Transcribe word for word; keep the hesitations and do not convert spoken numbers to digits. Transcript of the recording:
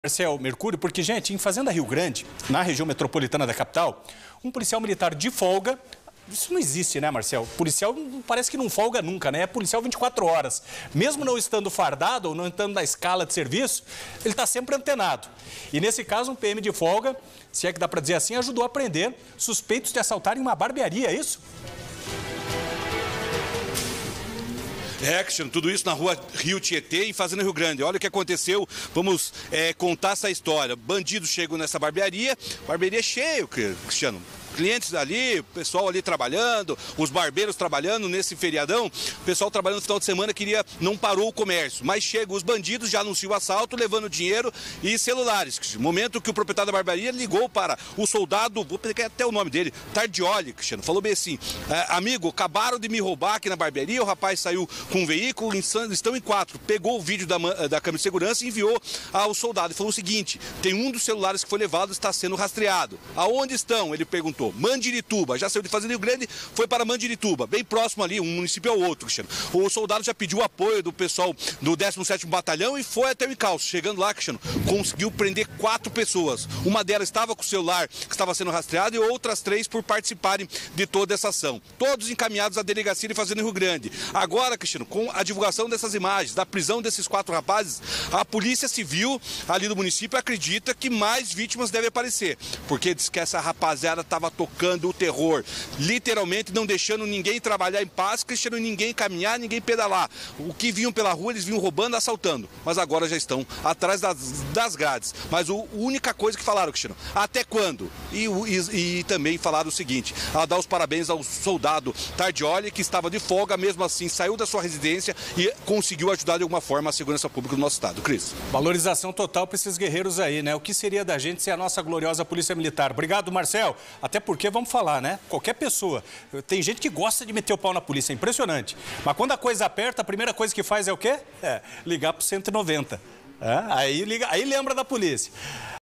Marcel Mercúrio, porque, gente, em Fazenda Rio Grande, na região metropolitana da capital, um policial militar de folga, isso não existe, né, Marcel? Policial parece que não folga nunca, né? É policial vinte e quatro horas. Mesmo não estando fardado ou não estando na escala de serviço, ele está sempre antenado. E nesse caso, um P M de folga, se é que dá para dizer assim, ajudou a prender suspeitos de assaltarem uma barbearia, é isso? É, Cristiano, tudo isso na rua Rio Tietê, em Fazenda Rio Grande. Olha o que aconteceu, vamos é, contar essa história. Bandidos chegam nessa barbearia, barbearia cheia, Cristiano. Clientes ali, o pessoal ali trabalhando, os barbeiros trabalhando nesse feriadão, o pessoal trabalhando no final de semana queria, não parou o comércio, mas chegam os bandidos, já anunciam o assalto, levando dinheiro e celulares. No momento que o proprietário da barbearia ligou para o soldado, vou pegar até o nome dele, Tardioli, Cristiano, falou bem assim, amigo, acabaram de me roubar aqui na barbearia, o rapaz saiu com um veículo, estão em quatro, pegou o vídeo da, da câmera de segurança e enviou ao soldado e falou o seguinte, tem um dos celulares que foi levado, está sendo rastreado. Aonde estão? Ele perguntou. Mandirituba, já saiu de Fazenda Rio Grande, foi para Mandirituba, bem próximo ali, um município ao outro, Cristiano. O soldado já pediu apoio do pessoal do décimo sétimo Batalhão e foi até o encalço. Chegando lá, Cristiano, conseguiu prender quatro pessoas. Uma delas estava com o celular que estava sendo rastreado e outras três por participarem de toda essa ação. Todos encaminhados à delegacia de Fazenda Rio Grande. Agora, Cristiano, com a divulgação dessas imagens, da prisão desses quatro rapazes, a Polícia Civil ali do município acredita que mais vítimas devem aparecer, porque diz que essa rapaziada estava tocando o terror, literalmente não deixando ninguém trabalhar em paz, deixando ninguém caminhar, ninguém pedalar. O que vinham pela rua, eles vinham roubando, assaltando, mas agora já estão atrás das, das grades. Mas a única coisa que falaram, Cristiano, até quando? E, e, e também falaram o seguinte, a dar os parabéns ao soldado Tardioli, que estava de folga, mesmo assim saiu da sua residência e conseguiu ajudar de alguma forma a segurança pública do nosso estado. Cris. Valorização total para esses guerreiros aí, né? O que seria da gente sem a nossa gloriosa Polícia Militar? Obrigado, Marcel. Até porque, vamos falar, né? Qualquer pessoa. Tem gente que gosta de meter o pau na polícia, é impressionante. Mas quando a coisa aperta, a primeira coisa que faz é o quê? É ligar pro cento e noventa. É, aí, liga, aí lembra da polícia.